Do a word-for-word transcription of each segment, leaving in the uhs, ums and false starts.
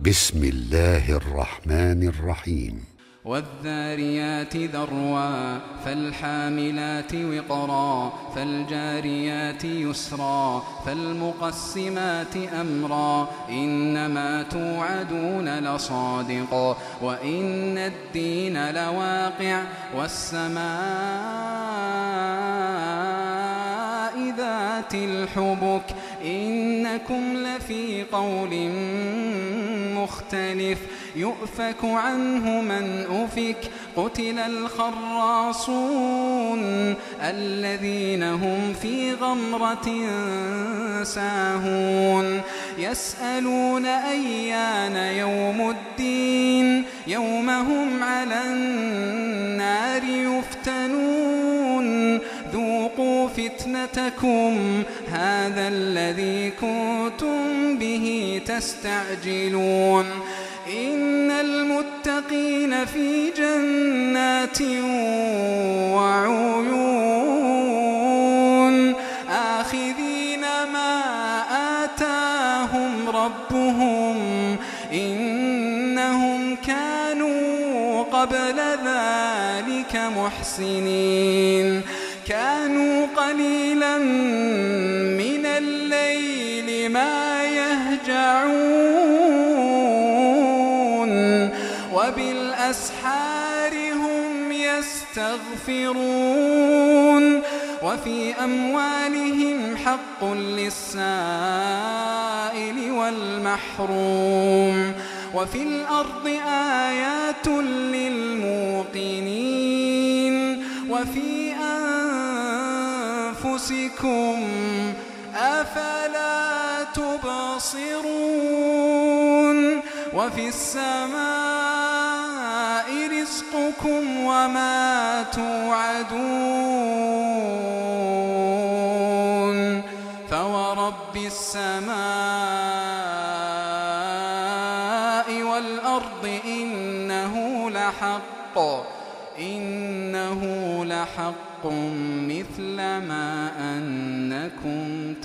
بسم الله الرحمن الرحيم. والذاريات ذروا فالحاملات وقرا فالجاريات يسرا فالمقسمات أمرا إنما توعدون لصادق وإن الدين لواقع والسماء ذات الحبك إنكم لفي قول مختلف يؤفك عنه من أفك قتل الخراصون الذين هم في غمرة ساهون يسألون أيان يوم الدين يوم هم على النار يفتنون ذوقوا فتنتكم هذا الذي كنتم به تستعجلون إن المتقين في جنات وعيون آخذين ما آتاهم ربهم إنهم كانوا قبل ذلك محسنين كانوا قليلا من الليل ما يهجعون وبالأسحار هم يستغفرون وفي أموالهم حق للسائل والمحروم وفي الأرض آيات للموقنين وفي أنفسكم أفلا تبصرون وفي السماء رزقكم وما توعدون فورب السماء والأرض إنه لحق إنه لحق مثل ما أنكم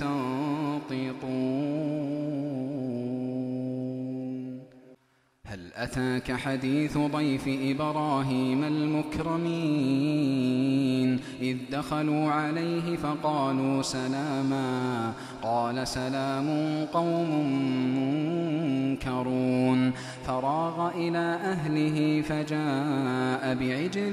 تنطقون هل أتاك حديث ضيف إبراهيم المكرمين إذ دخلوا عليه فقالوا سلاما قال سلام قوم منكرون فراغ إلى أهله فجاء بعجل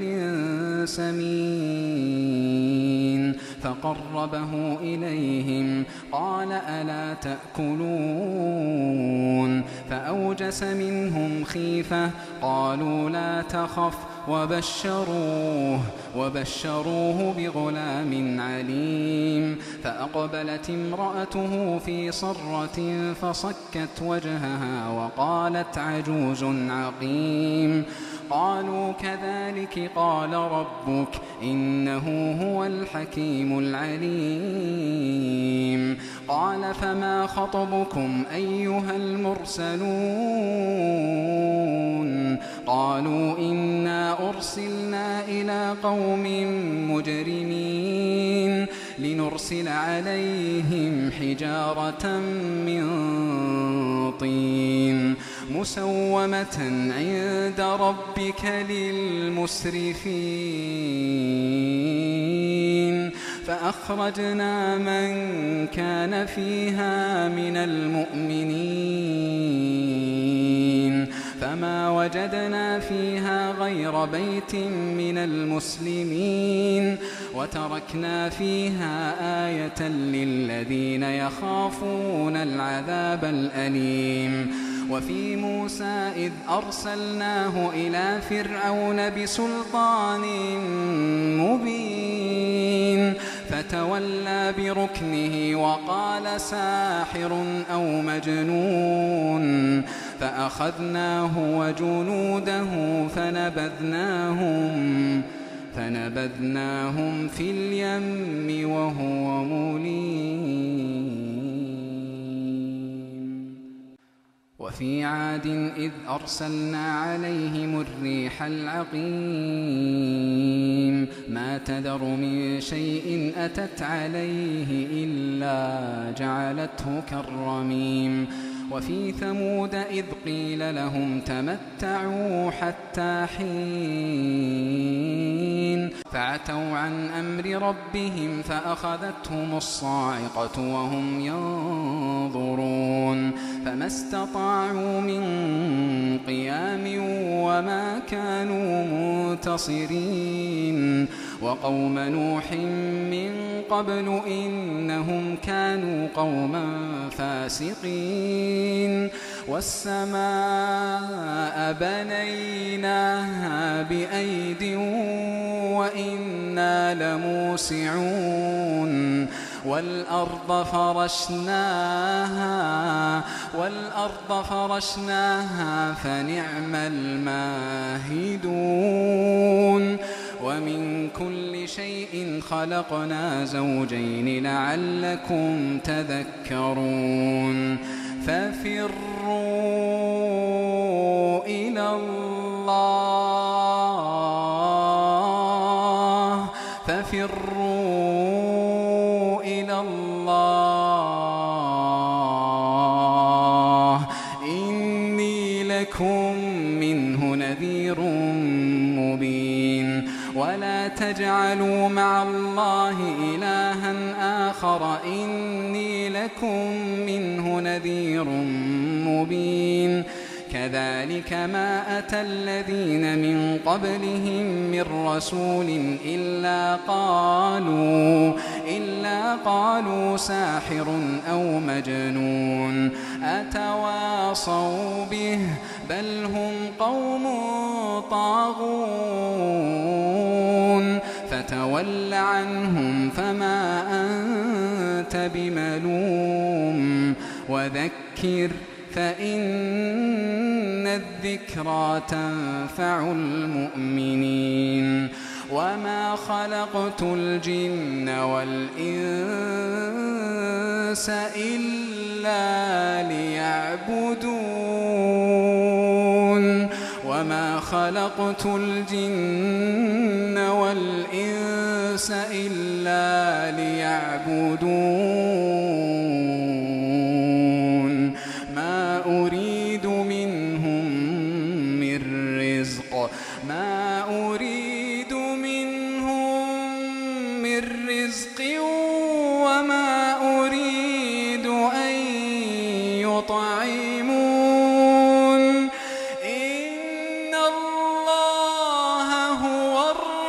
سمين فقربه إليهم قال ألا تأكلون فأوجس منهم خيفة قالوا لا تخف وبشروه وبشروه بغلام عليم فأقبلت امرأته في صرة فصكت وجهها وقالت عجوز عقيم قالوا كذلك قال ربك إنه هو الحكيم العليم قال فما خطبكم أيها المرسلون قالوا إنا أرسلنا إلى قوم مجرمين لنرسل عليهم حجارة من طين مسومة عند ربك للمسرفين فأخرجنا من كان فيها من المؤمنين فما وجدنا فيها غير بيت من المسلمين وتركنا فيها آية للذين يخافون العذاب الأليم وفي موسى إذ أرسلناه إلى فرعون بسلطان مبين فتولى بركنه وقال ساحر أو مجنون فأخذناه وجنوده فنبذناهم فنبذناهم في اليم وهو مليم وفي عاد إذ أرسلنا عليهم الريح العقيم ما تذر من شيء أتت عليه إلا جعلته كالرميم وفي ثمود إذ قيل لهم تمتعوا حتى حين فعتوا عن أمر ربهم فأخذتهم الصاعقة وهم ينظرون فما استطاعوا من قيام وما كانوا منتصرين وقوم نوح من قبل إنهم كانوا قوما فاسقين والسماء بنيناها بأيد وإنا لموسعون والأرض فرشناها والأرض فرشناها فنعم الماهدون ومن كل شيء خلقنا زوجين لعلكم تذكرون ففروا إلى الله ففروا إلى الله إني لكم منه نذير مبين ولا تجعلوا مع الله إلها آخر إني لكم منه نذير مبين كذلك ما أتى الذين من قبلهم من رسول إلا قالوا إلا قالوا ساحر أو مجنون أتواصوا به بل هم قوم طاغون فتول عنهم فما أنت بملوم وذكر فإن الذكرى تنفع المؤمنين وما خلقت الجن والإنس إلا ليعبدون وما خلقت الجن والإنس إلا ليعبدون ما أريد منهم من رزق ما أريد منهم من رزق وما أريد أن يطعمون إن الله هو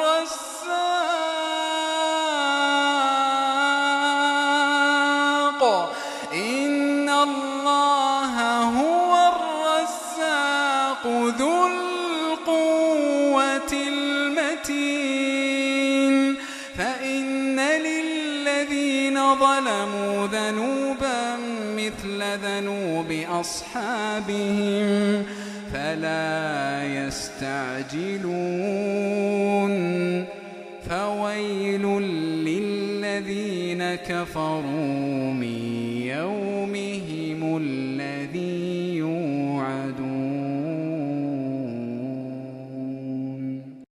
الرزاق إن الله هو الرزاق ذو القوة المتين فإن للذين ظلموا ذنوبا مثل ذنوب أصحابهم فلا يستعجلون فويل للذين كفروا من